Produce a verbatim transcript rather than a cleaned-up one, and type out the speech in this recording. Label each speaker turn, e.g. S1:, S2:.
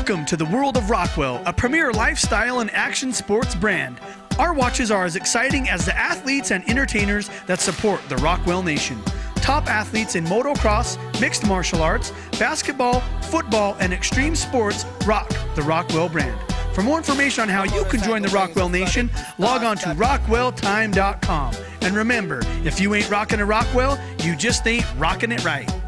S1: Welcome to the world of Rockwell, a premier lifestyle and action sports brand. Our watches are as exciting as the athletes and entertainers that support the Rockwell Nation. Top athletes in motocross, mixed martial arts, basketball, football, and extreme sports rock the Rockwell brand. For more information on how you can join the Rockwell Nation, log on to rockwell time dot com. And remember, if you ain't rocking a Rockwell, you just ain't rocking it right.